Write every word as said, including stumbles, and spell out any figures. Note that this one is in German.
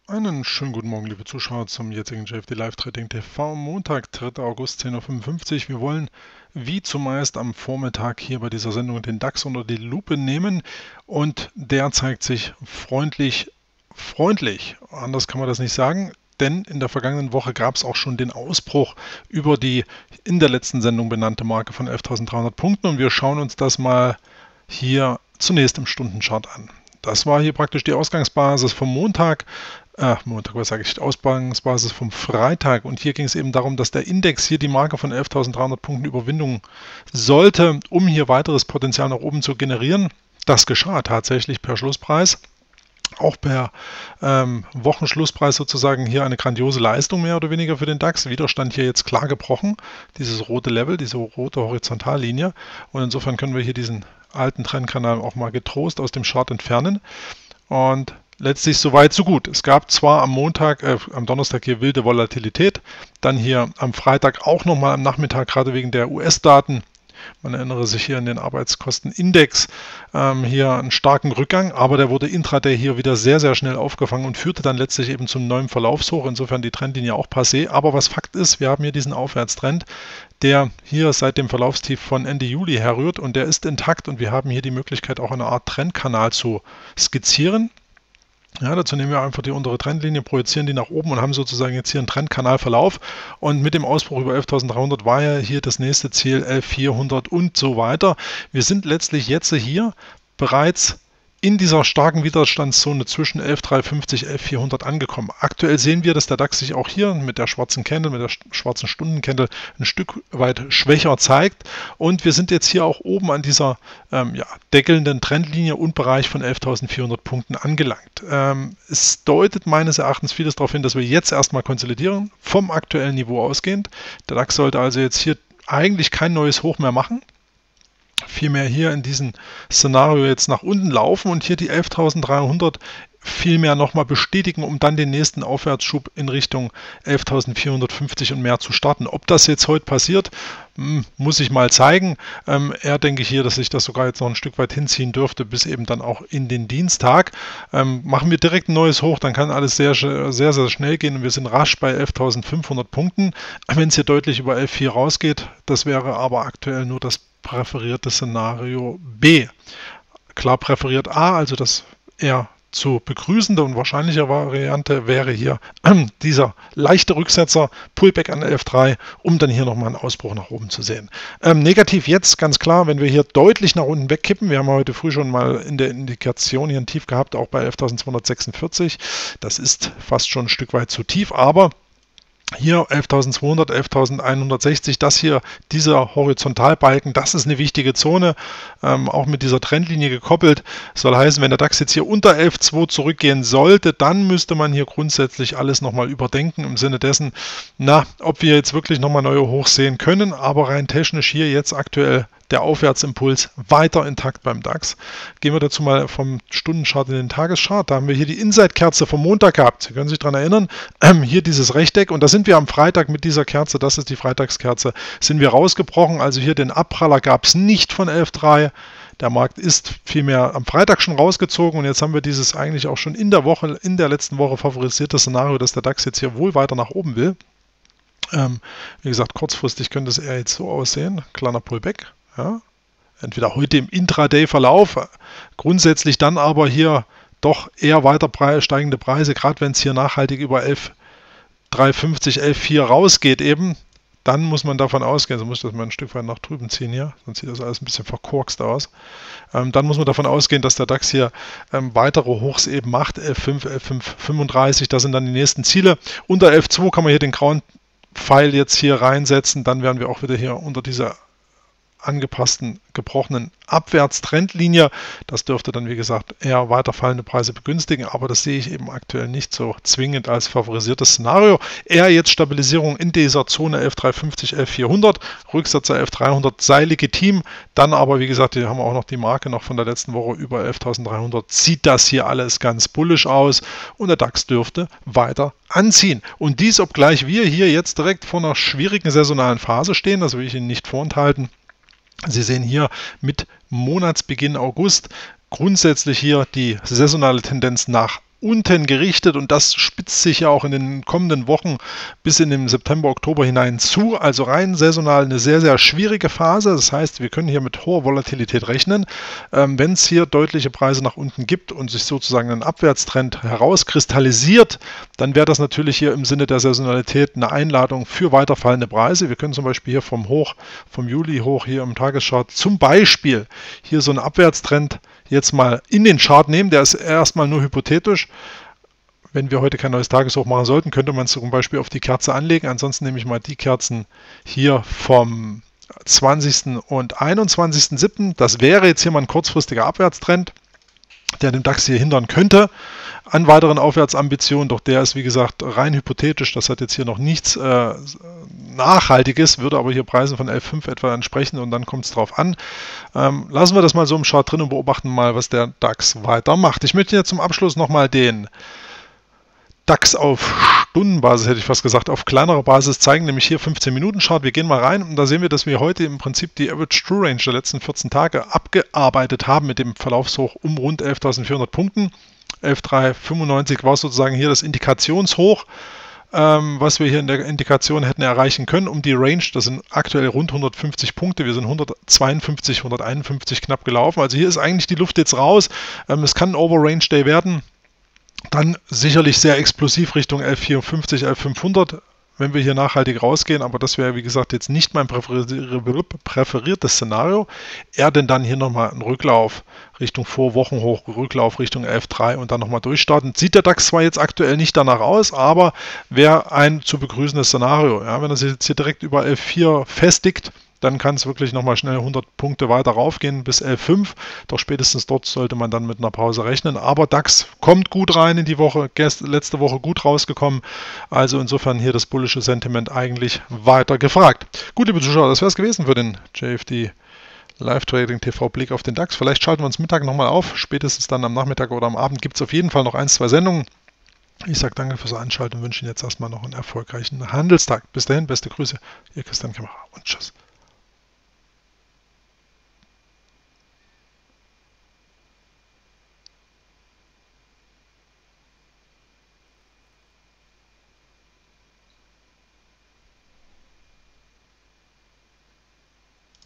Einen schönen guten Morgen, liebe Zuschauer, zum jetzigen J F D Live Trading T V. Montag, dritter August, zehn Uhr fünfundfünfzig. Wir wollen wie zumeist am Vormittag hier bei dieser Sendung den DAX unter die Lupe nehmen und der zeigt sich freundlich, freundlich. Anders kann man das nicht sagen, denn in der vergangenen Woche gab es auch schon den Ausbruch über die in der letzten Sendung benannte Marke von elftausenddreihundert Punkten und wir schauen uns das mal hier zunächst im Stundenchart an. Das war hier praktisch die Ausgangsbasis vom Montag. Äh, Montag, was sage ich, die Ausgangsbasis vom Freitag. Und hier ging es eben darum, dass der Index hier die Marke von elftausenddreihundert Punkten Überwindung sollte, um hier weiteres Potenzial nach oben zu generieren. Das geschah tatsächlich per Schlusspreis. Auch per ähm, Wochenschlusspreis sozusagen hier eine grandiose Leistung mehr oder weniger für den DAX. Widerstand hier jetzt klar gebrochen, dieses rote Level, diese rote Horizontallinie. Und insofern können wir hier diesen alten Trendkanal auch mal getrost aus dem Chart entfernen. Und letztlich so weit, so gut. Es gab zwar am Montag, äh, am Donnerstag hier wilde Volatilität, dann hier am Freitag auch nochmal am Nachmittag, gerade wegen der U S-Daten. Man erinnere sich hier an den Arbeitskostenindex, ähm, hier einen starken Rückgang, aber der wurde intraday hier wieder sehr, sehr schnell aufgefangen und führte dann letztlich eben zum neuen Verlaufshoch. Insofern die Trendlinie auch passé. Aber was Fakt ist, wir haben hier diesen Aufwärtstrend, der hier seit dem Verlaufstief von Ende Juli herrührt und der ist intakt und wir haben hier die Möglichkeit, auch eine Art Trendkanal zu skizzieren. Ja, dazu nehmen wir einfach die untere Trendlinie, projizieren die nach oben und haben sozusagen jetzt hier einen Trendkanalverlauf. Und mit dem Ausbruch über elftausenddreihundert war ja hier das nächste Ziel elftausendvierhundert und so weiter. Wir sind letztlich jetzt hier bereits in dieser starken Widerstandszone zwischen elftausenddreihundertfünfzig und elftausendvierhundert angekommen. Aktuell sehen wir, dass der DAX sich auch hier mit der schwarzen Candle, mit der schwarzen Stundencandle ein Stück weit schwächer zeigt. Und wir sind jetzt hier auch oben an dieser ähm, ja, deckelnden Trendlinie und Bereich von elftausendvierhundert Punkten angelangt. Ähm, es deutet meines Erachtens vieles darauf hin, dass wir jetzt erstmal konsolidieren, vom aktuellen Niveau ausgehend. Der DAX sollte also jetzt hier eigentlich kein neues Hoch mehr machen. Vielmehr hier in diesem Szenario jetzt nach unten laufen und hier die elftausenddreihundert vielmehr nochmal bestätigen, um dann den nächsten Aufwärtsschub in Richtung elftausendvierhundertfünfzig und mehr zu starten. Ob das jetzt heute passiert, muss ich mal zeigen. Ähm, eher denke ich hier, dass sich das sogar jetzt noch ein Stück weit hinziehen dürfte, bis eben dann auch in den Dienstag. Ähm, machen wir direkt ein neues Hoch, dann kann alles sehr, sehr, sehr schnell gehen und wir sind rasch bei elftausendfünfhundert Punkten. Wenn es hier deutlich über elf Komma vier rausgeht, das wäre aber aktuell nur das präferierte Szenario B. Klar präferiert A, also das eher zu begrüßende und wahrscheinliche Variante wäre hier äh, dieser leichte Rücksetzer, Pullback an elf Komma drei, um dann hier nochmal einen Ausbruch nach oben zu sehen. Ähm, negativ jetzt ganz klar, wenn wir hier deutlich nach unten wegkippen, wir haben heute früh schon mal in der Indikation hier ein Tief gehabt, auch bei elftausendzweihundertsechsundvierzig, das ist fast schon ein Stück weit zu tief, aber hier elftausendzweihundert, elftausendeinhundertsechzig, das hier, dieser Horizontalbalken, das ist eine wichtige Zone, ähm, auch mit dieser Trendlinie gekoppelt. Das soll heißen, wenn der DAX jetzt hier unter elf Komma zwei zurückgehen sollte, dann müsste man hier grundsätzlich alles nochmal überdenken im Sinne dessen, na, ob wir jetzt wirklich nochmal neue Hochs sehen können, aber rein technisch hier jetzt aktuell der Aufwärtsimpuls weiter intakt beim DAX. Gehen wir dazu mal vom Stundenchart in den Tageschart. Da haben wir hier die Inside-Kerze vom Montag gehabt. Sie können sich daran erinnern, ähm, hier dieses Rechteck. Und da sind wir am Freitag mit dieser Kerze, das ist die Freitagskerze, sind wir rausgebrochen. Also hier den Abpraller gab es nicht von elf Komma drei. Der Markt ist vielmehr am Freitag schon rausgezogen und jetzt haben wir dieses eigentlich auch schon in der Woche, in der letzten Woche favorisierte Szenario, dass der DAX jetzt hier wohl weiter nach oben will. Ähm, wie gesagt, kurzfristig könnte es eher jetzt so aussehen. Kleiner Pullback. Ja, entweder heute im Intraday-Verlauf, grundsätzlich dann aber hier doch eher weiter Preis, steigende Preise, gerade wenn es hier nachhaltig über elf Komma dreihundertfünfzig, elf Komma vier rausgeht eben, dann muss man davon ausgehen, so muss ich das mal ein Stück weit nach drüben ziehen hier, sonst sieht das alles ein bisschen verkorkst aus, ähm, dann muss man davon ausgehen, dass der DAX hier ähm, weitere Hochs eben macht, elf Komma fünf, elf Komma fünfunddreißig, das sind dann die nächsten Ziele. Unter elf Komma zwei kann man hier den grauen Pfeil jetzt hier reinsetzen, dann werden wir auch wieder hier unter dieser angepassten, gebrochenen Abwärtstrendlinie. Das dürfte dann, wie gesagt, eher weiter fallende Preise begünstigen, aber das sehe ich eben aktuell nicht so zwingend als favorisiertes Szenario. Eher jetzt Stabilisierung in dieser Zone elf Komma dreihundertfünfzig, elf Komma vierhundert, Rücksetzer elf Komma dreihundert sei legitim, dann aber, wie gesagt, wir haben auch noch die Marke noch von der letzten Woche über elftausenddreihundert, sieht das hier alles ganz bullisch aus und der DAX dürfte weiter anziehen. Und dies, obgleich wir hier jetzt direkt vor einer schwierigen saisonalen Phase stehen, das will ich Ihnen nicht vorenthalten. Sie sehen hier mit Monatsbeginn August grundsätzlich hier die saisonale Tendenz nach unten gerichtet und das spitzt sich ja auch in den kommenden Wochen bis in den September, Oktober hinein zu. Also rein saisonal eine sehr, sehr schwierige Phase. Das heißt, wir können hier mit hoher Volatilität rechnen. Ähm, wenn es hier deutliche Preise nach unten gibt und sich sozusagen ein Abwärtstrend herauskristallisiert, dann wäre das natürlich hier im Sinne der Saisonalität eine Einladung für weiterfallende Preise. Wir können zum Beispiel hier vom Hoch, vom Juli hoch hier im Tageschart zum Beispiel hier so einen Abwärtstrend jetzt mal in den Chart nehmen. Der ist erstmal nur hypothetisch. Wenn wir heute kein neues Tageshoch machen sollten, könnte man es zum Beispiel auf die Kerze anlegen. Ansonsten nehme ich mal die Kerzen hier vom zwanzigsten und einundzwanzigsten siebten Das wäre jetzt hier mal ein kurzfristiger Abwärtstrend, der den DAX hier hindern könnte an weiteren Aufwärtsambitionen. Doch der ist, wie gesagt, rein hypothetisch. Das hat jetzt hier noch nichts äh, Nachhaltiges, würde aber hier Preisen von elf Komma fünf etwa entsprechen und dann kommt es drauf an. Ähm, lassen wir das mal so im Chart drin und beobachten mal, was der DAX weitermacht. Ich möchte jetzt zum Abschluss nochmal den DAX auf Stundenbasis, hätte ich fast gesagt, auf kleinerer Basis zeigen, nämlich hier fünfzehn Minuten Chart. Wir gehen mal rein und da sehen wir, dass wir heute im Prinzip die Average True Range der letzten vierzehn Tage abgearbeitet haben mit dem Verlaufshoch um rund elftausendvierhundert Punkten. elftausenddreihundertfünfundneunzig war sozusagen hier das Indikationshoch, ähm, was wir hier in der Indikation hätten erreichen können, um die Range. Das sind aktuell rund hundertfünfzig Punkte. Wir sind hundertzweiundfünfzig, hunderteinundfünfzig knapp gelaufen. Also hier ist eigentlich die Luft jetzt raus. Ähm, es kann ein Overrange Day werden. Dann sicherlich sehr explosiv Richtung elfhundertvierundfünfzig, elftausendfünfhundert, wenn wir hier nachhaltig rausgehen. Aber das wäre, wie gesagt, jetzt nicht mein präferiertes Szenario. Eher denn dann hier nochmal ein Rücklauf Richtung Vorwochenhoch, Rücklauf Richtung elf Komma drei und dann nochmal durchstarten. Sieht der DAX zwar jetzt aktuell nicht danach aus, aber wäre ein zu begrüßendes Szenario. Ja, wenn er sich jetzt hier direkt über elf Komma vier festigt, dann kann es wirklich nochmal schnell hundert Punkte weiter raufgehen bis elf Komma fünf. Doch spätestens dort sollte man dann mit einer Pause rechnen. Aber DAX kommt gut rein in die Woche, letzte Woche gut rausgekommen. Also insofern hier das bullische Sentiment eigentlich weiter gefragt. Gut, liebe Zuschauer, das wäre es gewesen für den J F D Live Trading T V Blick auf den DAX. Vielleicht schalten wir uns Mittag nochmal auf. Spätestens dann am Nachmittag oder am Abend gibt es auf jeden Fall noch ein, zwei Sendungen. Ich sage danke fürs Einschalten und wünsche Ihnen jetzt erstmal noch einen erfolgreichen Handelstag. Bis dahin, beste Grüße, Ihr Christian Kämmerer und tschüss.